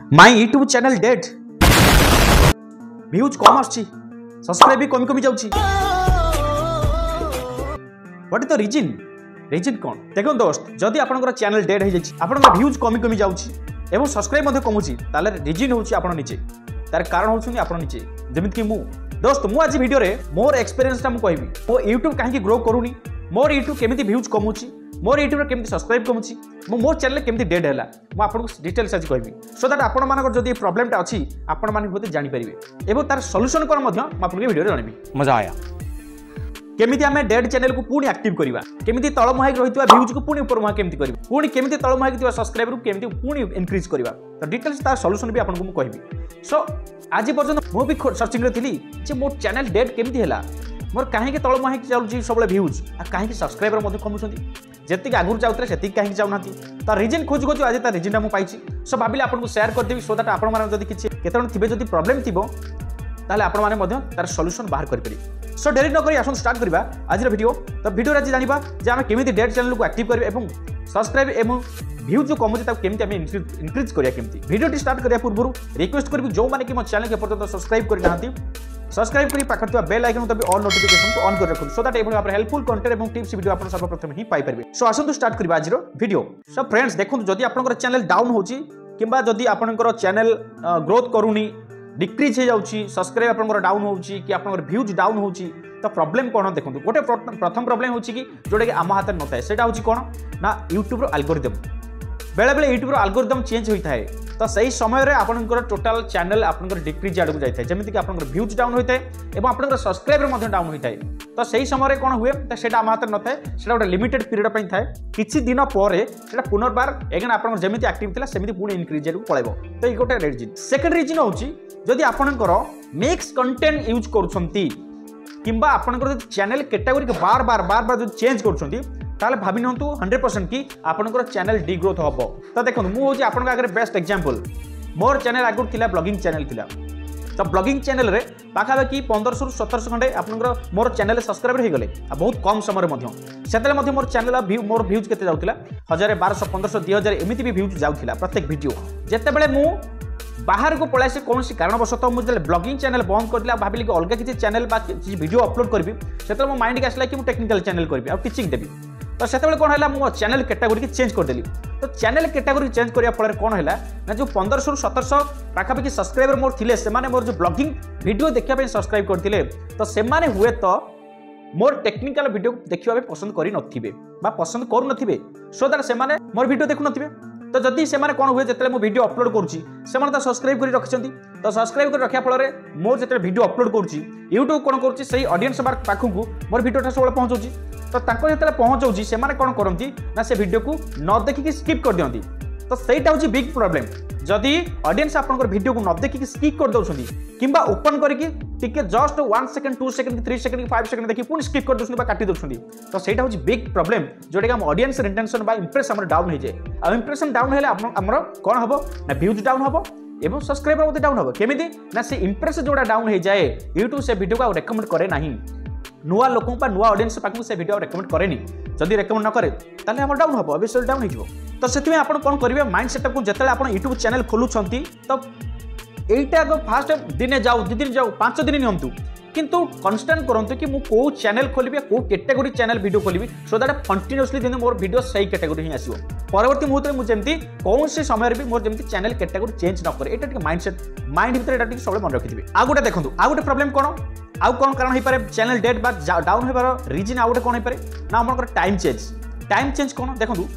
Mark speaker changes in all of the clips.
Speaker 1: My YouTube channel dead views कम आछी subscribe भी कमी कमी जाउची व्हाट इज द रीजन कौन देखो दोस्त जदि आपनकर चैनल डेड हो जाइए आपनकर व्यूज कमी कमी जाउची एवं सब्सक्राइब मध्य कमुची ताले रीजन होउची आपण निजे तार कारण होउछनी आपण निजे जेमिति कि मु दोस्त मु आज वीडियो रे मोर एक्सपीरियंस ता मु कहबी मो यूट्यूब काहे ग्रो करूनी मोर यूट्यूब केमिति व्यूज कमुची मोर यूट्यूब रे केमिति सब्सक्राइब कमुची मोर चैनल केमिति डेड हैला मु आपन डिटेल्स आज कहबी सो दैट आपण मानकर जदि प्रॉब्लम ता अछि आपण मान होते जानि परिबे एवं तार सॉल्यूशन कोन मध्य मु आपन वीडियो रे जानबी मजा आया केमिति आमे डेड चैनल को पुणी एक्टिव करबा केमिति तळ मुहाई रहितवा व्यूज को पुणी ऊपर मुहा केमिति करबा पुणी केमिति तळ मुहाई दिवा सब्सक्राइबर को केमिति पुणी इंक्रीज करबा तो डिटेल्स तार सॉल्यूशन भी आपन को मु कहबी सो आज पर्यंत मु भी सर्चिंग रे थिली जे मोर चैनल डेड केमिति हैला मोर काहे के तळ मुहाई चालुची सबले व्यूज आ काहे के सब्सक्राइबर मध्ये कमुछंती जेति के आगुर जाउतरे सेति काहे के जाउनाती त रीजन खोज खोज आज त रीजन मु पाइची सो भाबिले आपन को शेयर कर देबी सो दैट आपन माने जदी किछि केतन थिबे जदी प्रॉब्लम थिबो ताले आपण माने मध्ये तार सॉल्यूशन बाहर कर परिबे सो डेरी न करी आसन स्टार्ट करबा आज रे वीडियो तो वीडियो रे जानिबा जे हम केमिति डेड चैनल को एक्टिव करबे एवं सब्सक्राइब एवं व्यू जो कम होता केमिति हम इंक्रीज करिया केमिति वीडियो स्टार्ट करिया पूर्व रिक्वेस्ट करबी जो माने कि मो चैनल के पर्यंत सब्सक्राइब करि नाहंती सब्सक्राइब करी पाखतवा बेल आइकन तबे ऑल नोटिफिकेशन को ऑन कर रखु सो दैट एबो हेल्पफुल कंटेंट एवं टिप्स वीडियो आपण सर्वप्रथम ही पाई परबे सो आसन स्टार्ट करबा आज रो वीडियो सो फ्रेंड्स देखु जदी आपनकर चैनल डाउन होची किबा जदी आपनकर चैनल ग्रोथ करूनी डिक्रीज हो जाउची सब्सक्राइब आपनकर डाउन होची कि आपनकर व्यूज डाउन होची तो प्रॉब्लम कोन देखंतु गोटे प्रथम प्रॉब्लम होची कि जोडे कि आम हाथ न थाए सेटा होची कोन ना यूट्यूब रो एल्गोरिदम बेले बेले यूट्यूब रो एल्गोरिदम चेंज होई थाए तो सही समय रे आपनकर टोटल चैनल आपनकर डिक्रीज आडू जाय थाए जेमिति कि आपनकर व्यूज डाउन होई थाए एवं आपनकर सब्सक्राइबर मध्ये डाउन होई थाए तो सही समय रे कोन हुए तो सेटा आम हाथ न थाए सेटा गोटे लिमिटेड पीरियड पई थाए किछि दिन परे सेटा पुनर्बार एगेन आपनकर जेमिति एक्टिव थिला सेमिति पुणी इंक्रीज आडू पळेबो तो ई गोटे रीजन सेकंड रीजन होची जदि आपनकर मिक्स कंटेंट यूज करूछंती किंबा आपनकर चैनल कैटेगरी के बार बार जो चेंज करूछंती ताले भाबी नंतु 100% कि आपनकर चैनल डिग्रोथ हबो तो देखन मु होची आपनका आगे बेस्ट एग्जांपल मोर चैनल आगु थिला ब्लॉगिंग चैनल थिला तो ब्लॉगिंग चैनल रे पाखा बाकी 1500 रु 1700 खंडे आपनकर मोर चैनल सब्सक्राइबर हे गले आ बहुत कम समय मध्ये सेतले मध्ये मोर चैनल मोर व्यूज केते जाउथिला 1000 1200 1500 2000 एमिति भी व्यूज जाउथिला प्रत्येक वीडियो जेते बेले मु बाहर को पळासे कोनसी कारणवशतः मु जले ब्लॉगिंग चैनल बंद कर दिला भाबिली कि अलगा किछि चैनल बा किछि वीडियो अपलोड करबी सेतले मो माइंड के आसला कि मु टेक्निकल चैनल करबी आ टीचिंग देबी तो सेतबेले कोन हैला मो चैनल कैटेगरी के चेंज कर देली तो चैनल कैटेगरी चेंज करिया फल कोन हैला ना जो 1500 रु 1700 पाखापाखि सब्सक्राइबर मोर थिले से माने मोर जो ब्लॉगिंग वीडियो देखिया पे सब्सक्राइब करथिले तो से माने हुए तो मोर टेक्निकल वीडियो देखिबा पे पसंद करि नथिबे बा पसंद करू नथिबे सो दैट से माने मोर वीडियो देखु नथिबे तो जदि से माने कोन हुए जतले मो वीडियो अपलोड करूची से माने तो सब्सक्राइब करि रखछंती तो सब्सक्राइब करि रखिया फल रे मोर जतले वीडियो अपलोड करूची YouTube कोन करूची सही ऑडियंस बार पाखु को मोर वीडियो टा सोळे पहुंचोची तो ताको जतले पहुंचोची से माने कोन करंती ना से वीडियो को न देखि कि स्किप कर दियंती तो सेटा होची बिग प्रॉब्लम जदि ऑडियंस आपनकर वीडियो को न देखि कि स्किप कर दउछंती किबा ओपन करि कि टिके just 1 second 2 second 3 second 5 second देखि पुनी स्किप कर दउछंती बा काटी दउछंती तो सेटा होची बिग प्रॉब्लम जोटे हम ऑडियंस रिटेंशन बा इंप्रेस हमर डाउन हे जाय आ इंप्रेशन डाउन हेले हमर कोन हबो ना व्यूज डाउन हबो एवं सब्सक्राइबर मध्ये डाउन हबो केमिति ना से इंप्रेस जोडा डाउन हे जाय YouTube से वीडियो को रेकमेंड करे नाही नुआ लोकों पा नुआ ऑडियंस पाकु से वीडियो रेकमेंड करेनी जदि रेकमेंड न करे ताले हमर डाउन हबो अवश्य डाउन हे जिवो तो सेति में आपण कोन करिवे माइंड सेटअप को जतले आपण YouTube चैनल खोलु छंती तो एटा को फास्ट दिने जाऊ 2 दिन जाऊ 5 दिन नियंतु किंतु कांस्टेंट करंतु कि मु को चैनल खोलिबे को कैटेगरी चैनल वीडियो खोलिबे सो दैट कंटीन्यूअसली दिन मोर वीडियो सही कैटेगरी ही आसीबो परवर्ती मुहूर्त में मु जेमती कौन से समय रे भी मोर जेमती चैनल कैटेगरी चेंज न करे एटा माइंडसेट माइंड भीतर एटा सब मन रखिथिबे आ गुटे देखंतु आ गुटे प्रॉब्लम कोन आ कोन कारण हे पारे चैनल डेड बा डाउन हेबार रीजन आ गुटे कोन हे पारे ना हमर टाइम चेंज कोन देखंतु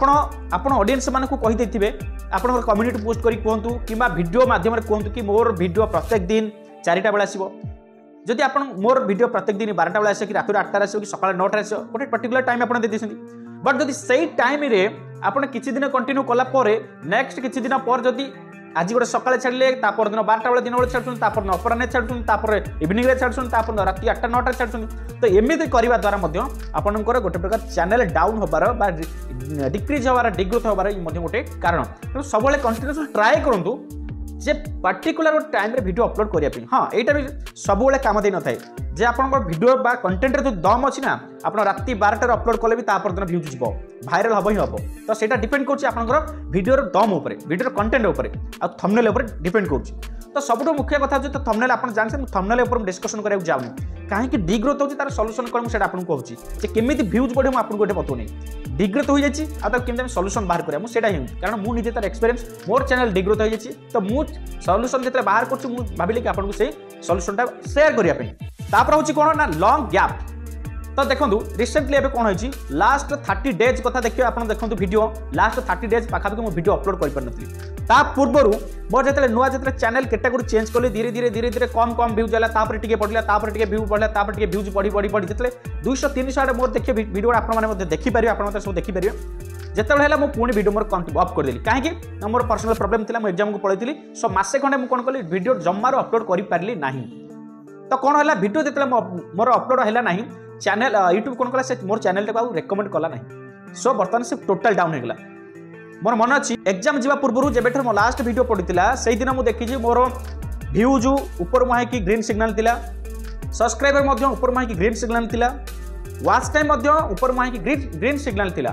Speaker 1: आपण ऑडियंस मानकु कहि दैथिबे आपण कम्युनिटी पोस्ट करी कहंतु किबा वीडियो माध्यम रे कहंतु कि मोर वीडियो प्रत्येक दिन 4टा बेला आसीबो जदि आपण मोर वीडियो प्रत्येक दिन 12टा बेला आसे कि रात 8टा आसे कि सकाळ 9टा आसे गोटे पर्टिकुलर टाइम आपण दे दिसंती बट जदि सही टाइम रे आपण किछि दिन कंटिन्यू कला परे नेक्स्ट किछि दिन पर जदि आज गोटे सकाळे छाडले तापर दिन 12टा बेला दिन बेला छाडछन तापर न अपराह्न छाडछन तापर इवनिंग रे छाडछन तापर रात 8टा 9टा छाडछन तो एमिति करबा द्वारा मध्य आपनकर गोटे प्रकार चैनल डाउन होबार बा डिक्रीज होबार डिग्रोथ होबार मध्य गोटे कारण तो सबले कंटीन्यूअस ट्राई करंतु जे पर्टिकुलर टाइम रे वीडियो अपलोड करिया पे हां एटा भी सब बेले काम दे न थाए जे आपन वीडियो बा कंटेंट रे जो दम अछि ना आपन राती 12 टा अपलोड कले भी ता पर दिन व्यूज जिवो वायरल हबो ही हबो तो सेटा डिपेंड करछि आपनकर वीडियो रो दम ऊपर वीडियो कंटेंट ऊपर आ थंबनेल ऊपर डिपेंड करछि तो सबुठो मुख्य कथा जे तो थंबनेल आपन जानछन थंबनेल ऊपर डिस्कशन करिया जाउनी काहे कि डिग्रोथ होछि तार सॉल्यूशन कोन सेटा आपन कहउछि जे केमिति व्यूज बढ़े हम आपन गोटे पतोनी डिग्रोथ हो जाछि आ त केमिति हम सॉल्यूशन बाहर करिया मु सेटा ही कारण मु निजे तार एक्सपीरियंस मोर चैनल डिग्रोथ हो जाछि तो मु सॉल्यूशन जेतले बाहर करछु मु भाबिले कि आपन को से सॉल्यूशन टा शेयर करिया पे तापर होछि कोन ना लॉन्ग गैप तो देखो रिसेंटली एबे कोन होइछि लास्ट 30 डेज कथा देखियो आपन देखंतु वीडियो लास्ट 30 डेज पाखा मु वीडियो अपलोड करि परनथि ता पूर्वरु मोर जेतले नुवा जेतले चैनल कैटेगरी चेंज करले धीरे धीरे कम व्यूज आला तापर टिके पडला तापर टिके व्यू पडला तापर टिके व्यूज बढ़ी जेतले 200 300 आडे मोर देखियो वीडियो आपन माने मध्ये देखि पारियो आपन मध्ये सब देखि पारियो जेतले हला मु पुणी वीडियो मोर कंटिन्यू अप कर देली काहे कि मोर पर्सनल प्रॉब्लम थिला मु एग्जाम को पळैतिली सो मासे खंडे मु कोन कली वीडियो जम्मारो अपलोड करि पारली नाही तो कोन हला वीडियो जेतले मोर अपलोड हैला नाही चैनल यूट्यूब कोन कला से मोर चैनल टे को रेकमेंड कला नाही सो बर्तन से टोटल डाउन हो गला मोर मन अछि एग्जाम जीवा पूर्वरु जेबेठर मो लास्ट वीडियो पडितिला सेही दिन मु देखि जे मोर व्यूज ऊपर माहे की ग्रीन सिग्नल थिला सब्सक्राइबर मध्ये ऊपर माहे की ग्रीन सिग्नल थिला वॉच टाइम मध्ये ऊपर माहे की ग्रीन सिग्नल थिला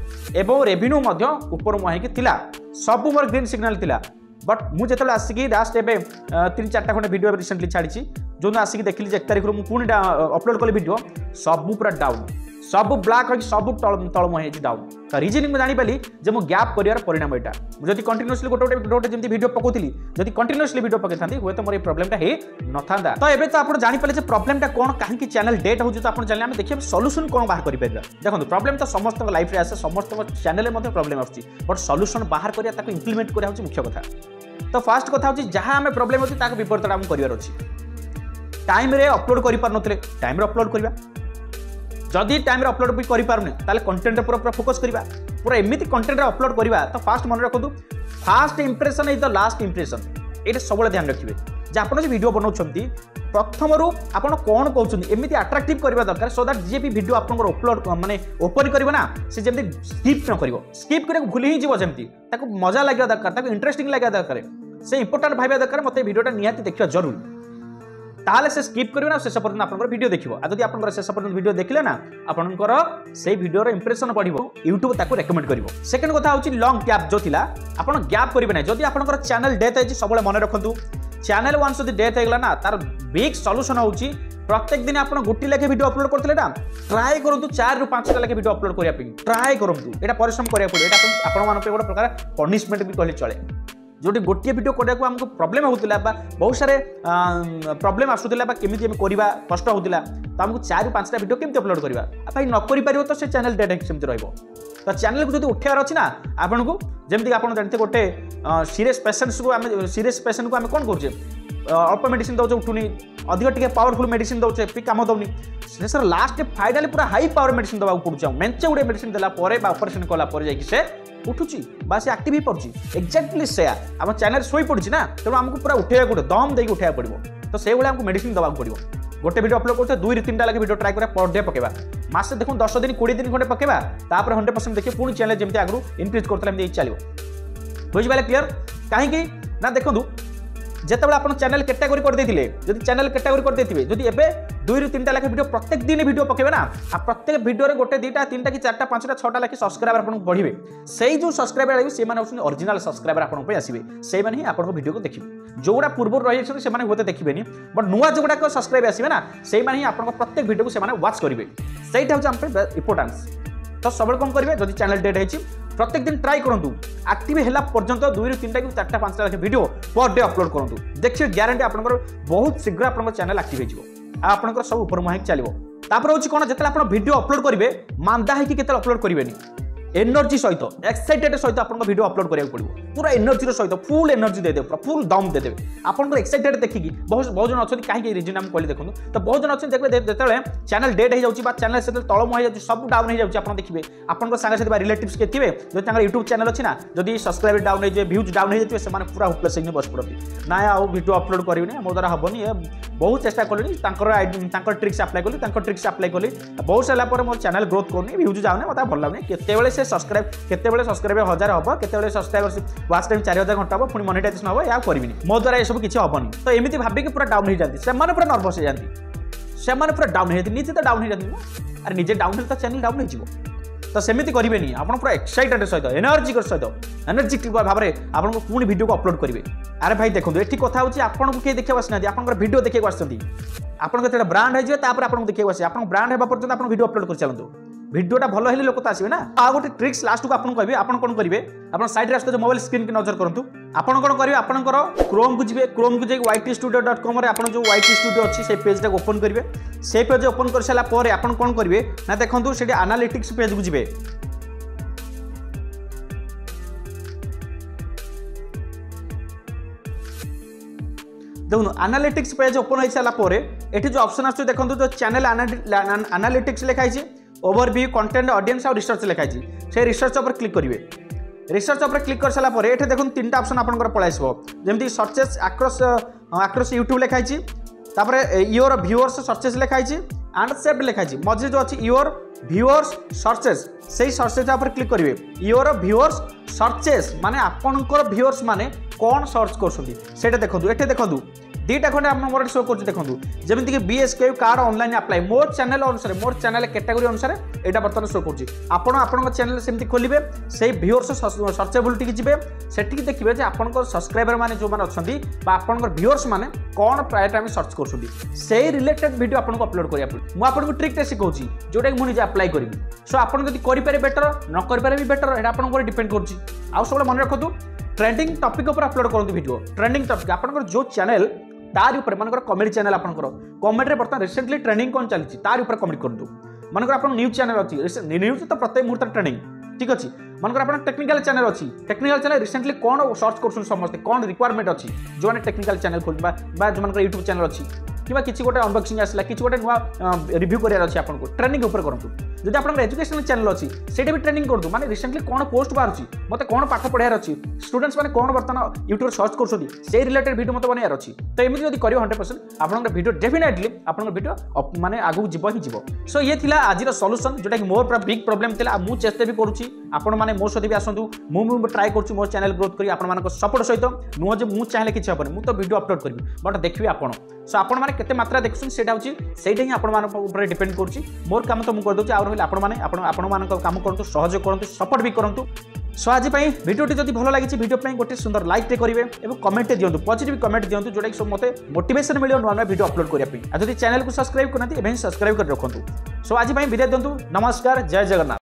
Speaker 1: एवं रेवेन्यू मध्ये ऊपर माहे की थिला सब मोर ग्रीन सिग्नल थिला बट मु जेतले आसिकी लास्ट एबे 3-4 खंडे वीडियो रिसेंटली छाड़ी जो आसिकी देखली 1 तारिख मु पुणी अपलोड कले वीडियो सब पूरा डाउन सब ब्लैक हो सब तलम है डाउन तो रीजन मुझे जानी जे मो गैप करियार परिणाम एटा जदि कंटीन्यूअसली गोटे जमती वीडियो पकोथिली जदि कंटीन्यूअसली वीडियो पके थांती हुए तो मोर प्रॉब्लम टा हे नथांदा तो एबे तो आपण जानि पले जे प्रॉब्लम टा कोन काहे कि चैनल डेट हो तो आपण जानले हम देखिए सॉल्यूशन कोन बाहर करि परबा देखो प्रॉब्लम तो समस्त लाइफ रे आसे समस्त चैनल मध्ये प्रॉब्लम आछि बट सॉल्यूशन बाहर करिया ताको इंप्लीमेंट करिया होछि मुख्य कथा तो फास्ट कथा होछि जहां हमें प्रॉब्लम होछि ताको विपरीत हम करिवार अछि टाइम रे अपलोड करि पार नथले टाइम रे अपलोड करबा जदि टाइम रे अपलोड भी करि पारुने ताले कंटेंट पूरा फोकस करबा पूरा एमिति कंटेंट रे अपलोड करबा तो फास्ट मन रखतु first impression is the last impression एटा सबले ध्यान रखिबे जे आपण जे वीडियो बनाउछंती प्रथमरु आपण कोन कहउछंती एमिति अट्रैक्टिव करबा दरकार सो दैट जे भी वीडियो आपनकर अपलोड माने ओपन करबा ना से जेमति स्किप न करिवो स्किप करे भूली ही जीवो जेमति ताको मजा लागबा दरकार ताको इंटरेस्टिंग लागबा दरकार से इंपोर्टेंट भाबा दरकार मते वीडियोटा नियाती देखियो जरूर ताले से स्किप करियो ना शेष पर्यंत आपनकर वीडियो देखिवो आ जदि आपनकर शेष पर्यंत वीडियो देखले ना आपनकर से वीडियो रो इंप्रेशन बढ़िवो YouTube ताको रेकमेंड करिवो सेकंड कथा होची लॉन्ग गैप जो थिला आपण गैप करिवे ना जदि आपनकर चैनल डेथ है सबले मन रखंतु चैनल वंस जदि डेथ हेगला ना तार बिग सॉल्यूशन होची प्रत्येक दिन आपण गुटी लेके वीडियो अपलोड करथले ना ट्राई करंतु 4 रु 5 टा लेके वीडियो अपलोड करिया पे ट्राई करंतु एटा परिश्रम करिया पड़े एटा आपण मान पे गोटे प्रकार पनिशमेंट भी कहले चले जोटी गोटे वीडियो करिया को हमको प्रॉब्लम होतिला बा बहुत सारे प्रॉब्लम आसुतिला बा केमिति हम करिबा कष्ट होतिला तो हमको 4 रु 5 टा वीडियो केमिति अपलोड करिबा आ भाई न करि परिबो तो से चैनल डेट सेमति रहइबो तो चैनल को जदि उठियार अछि ना आपन को जेमति आपन जानते गोटे सीरियस पेशेंट को हम कोन करछे अल्प मेडिसिन दउछ उठुनी अधिक टिके पावरफुल मेडिसिन दउछ पि काम दउनी सर लास्ट फाइनली पूरा हाई पावर मेडिसिन दबा पड़ुछ मेंचे गुडे मेडिसिन देला परे बा ऑपरेशन कला परे जाई कि से उठुची बा से एक्टिव ही पड़ुची एक्जेक्टली से हम चैनल सोई पड़ुची ना तेणु हमको पूरा उठेया गुडे दम देई उठेया पड़िबो तो से बेले हमको मेडिसिन दबा पड़िबो गोटे वीडियो अपलोड करते 2 ରୁ 3 टा लगे वीडियो ट्राई करा पर डे पकेबा मासे देखो 10 दिन 20 दिन खंडे पकेबा तापर 100% देखिए पुणी चैनल जेमति आगु इंक्रीज करतला हम चलियो बुझि बाले क्लियर काहे कि ना देखो जेतेबेला आपण चैनल कैटेगरी कर देथिले जदि चैनल कैटेगरी कर देथिबे जदि एबे 2 ରୁ 3 टा लाखे वीडियो प्रत्येक दिन वीडियो पकेबे ना आ प्रत्येक वीडियो रे गोटे 2टा 3टा कि 4टा 5टा 6टा लाखे सब्सक्राइबर आपण बढ़िबे सेही जो सब्सक्राइबर आइबे से माने होछन ओरिजिनल सब्सक्राइबर आपण पे आसीबे सेही माने ही आपण वीडियो को देखिबे जोडा पूर्व रही छन से माने होते देखिबेनी बट नुवा जोडा को सब्सक्राइब आसीबे ना सेही माने ही आपण प्रत्येक वीडियो को से माने वॉच करिवे सेहीटा होछ हम पे इंपोर्टेंस तो सबल कम करिवे जदि चैनल डेट हेछि प्रत्येक दिन ट्राई करंतु एक्टिव हेला पर्यंत 2 ରୁ 3टा कि 4टा 5टा लाखे वीडियो पर डे अपलोड करंतु देखिए ग्यारंटी आपनकर बहुत शीघ्र आपनकर चैनल एक्टिव हेजिवो आ आपनकर सब ऊपर मुहाई चलिवो तापर होछि कोन जेतला आपण वीडियो अपलोड करिवे मांदा है कि केतला अपलोड करिवेनी एनर्जी सहित एक्साइटेड सहित आपन विडियो अपलोड करिया पड़िबो पूरा एनर्जी सहित फुल एनर्जी दे दे पूरा फुल दम दे दे आपन एक्साइटेड देखिकी बहुत जन अछि काहे रीजन हम कहली देखो तो बहुत जन अछि देखले जेतले चैनल डेड हो जाउची बा चैनल से तळम हो जाउची सब डाउन हो जाउची आपन देखिबे आपन संगे साथी बा रिलेटिव्स के थिबे जो तांगर YouTube चैनल अछि ना जदी सब्सक्राइबर डाउन हो जे व्यूज डाउन हो जतिबे से माने पूरा होपलेस इन बस पड़ती ना आ वीडियो अपलोड करिवनी मो द्वारा हबनी बहुत चेष्टा कली ट्रिक्स अप्लाई कली बहुत सारा पर मोर चैनल ग्रोथ करनी व्यूज जाऊनी मतलब भल लगुनि केते से सब्सक्राइब 1000 हम केते सब्सक्राइबर वाच टाइम 4000 घंटा हम पुणी मोनेटाइजेशन हम या करी मो द्वारा ये सब किसी हेनी तो एमती भाविक पूरा डाउन हो जाती से पूरा नर्भस हो जाती से पूरा डाउन हो जाती निजे तो डाउन हो जाती अरे निजे डाउन तो चैनल डाउन हो तो सेमती करेंगे आप पूरा एक्साइटेड सहित एनर्जिक भाव में आपको पुणी वीडियो को अपलोड करेंगे अरे भाई देखो ये कथा होची आपको किए देखा आसना आप वीडियो देखा आपको ब्रांड हो आपको देखा आस आप ब्रांड होगा पर्यटन आप वीडियो अपलोड कर चलते वीडियोटा भल हेल्ले लोक तो आसवे ना आ गोटे ट्रिक्स लास्ट को आपको कहबे आपन कोन करिवे आपन साइड रे आस्तो मोबाइल स्क्रीन के नजर करंतु आपन कोन करिवे आपनकर क्रोम को जिवे क्रोम को जे ytstudio.com रे आपन जो YT स्टूडियो अछि से पेज टा ओपन करिवे से पेज ओपन कर साला पर आपन कोन करिवे ना देखंतु सेठी एनालिटिक्स पेज को जिवे देखो एनालिटिक्स पेज ओपन हो सारा पर एठी जो ऑप्शन आछो देखंतु जो चैनल एनालिटिक्स लिखाई छी ओवरव्यू कंटेंट ऑडियंस और रिसर्च लिखाई से रिसर्च पर क्लिक करेंगे रिसर्च पर क्लिक कर सारा पर ये देखो 3टा ऑप्शन आपंकर पलि आसो जमी सर्चेस आक्रॉस यूट्यूब लिखाई तापर योर व्यूअर्स सर्चेस लिखाई एंड सेव्ड लिखाई मझे जो अच्छी योर व्यूअर्स सर्चेस से सर्चेस पर क्लिक करेंगे योर व्यूअर्स सर्चेस माने आपनकर व्यूअर्स माने कौन सर्च कर देखो ये देखो दीटा खंडे आप मोर शो कर देखो जमीन कि बीएसके कार्ड ऑनलाइन अप्लाई मोर चैनल अनुसार मोर चैनल कैटेगरी अनुसार यहाँ बर्तमान शो कर चैनल सेमती खोलिए से व्यूअर्स सर्चेबिलिटी जी से देखिए आपन सब्सक्राइबर मैंने जो मैंने अच्छा आपन व्यूअर्स मैंने कौन प्राय टाइम सर्च कर रिलेटेड वीडियो आपको अपलोड करने मुझे ट्रिक्टे शिखाऊँ जोटा कि मुझे अप्लाई करी सो आप करें बेटर न करें भी बेटर ये आप डिपेंड कर सब मन रखु ट्रेंडिंग टॉपिक पर अपलोड करूँ वीडियो ट्रेंडिंग टॉपिक आपन जो चैनल तार ऊपर मनकर कमेडी चैनल आपनकर कमेडी बर्तमान रिसेंटली ट्रेंडिंग कौन चली तार ऊपर कमेंट करूँ मनकर आप न्यूज चैनल अच्छी न्यूज तो प्रत्येक मुहूर्त ट्रेंडिंग ठीक अच्छे मनकर आप टेक्निकल चैनल अच्छी टेक्निकल चैनल रिसेंटली कौन सर्च कर समस्ते कौन रिक्वायरमेंट अच्छी जो मैंने टेक्निकल चैनल खोल जो यूट्यूब चैनल अच्छी कि किसी गोटे अनबॉक्सिंग आसला किसी गोटे नुआ रिव्यू करार अच्छे आपको ट्रेनिंग ऊपर करूँ जब आप एजुकेशनल चैनल अच्छी से भी ट्रेनिंग करूँ माने रिसेंटली कौन पोस्ट बाहर मत कौन पाठ पढ़ार अच्छी स्टूडेंट्स मैंने कौन बर्तमान यूट्यूब सर्च कर रिलेटेड वीडियो मत बनार अच्छी तो एमती जब करो 100% आप वीडियो डेफिनेटली आप वीडियो माने आगू जीव ही जीव सो ये थिला आज सॉल्यूशन जोटा कि मोर बिग प्रॉब्लम थिला मु चेष्टा भी करूँ आपण मैंने मो सहित भी आसतु मु ट्राए कर मो चैनल ग्रोथ करी आपण मानक सपोर्ट सहित नुह जो मुझे चाहिए किसी हेनी मुझे वीडियो अपलोड करी बट देखिए आपण सो आपण मैंने केते मात्रा देखुन सेटा होची सेटा ही आपण मान ऊपर डिपेंड करूची मोर काम तो मु कर दोची आ रहले आपण माने आपण मान काम करंतु सहयोग करंतु सपोर्ट भी करंतु सो आज भिडियोटी जब भल लगी भिडियो गोटे सुंदर लाइक टे करेंगे और कमेंट दिंतु पॉजिटिव कमेंट दिंतु जोटा कि मत मोटिवेशन मिले नुआ नुआ वीडियो अपलोड करने जब चैनल को सब्सक्राइब करना सब्सक्राइब कर रखु सो आज विदाय दिंतु नमस्कार जय जगन्नाथ।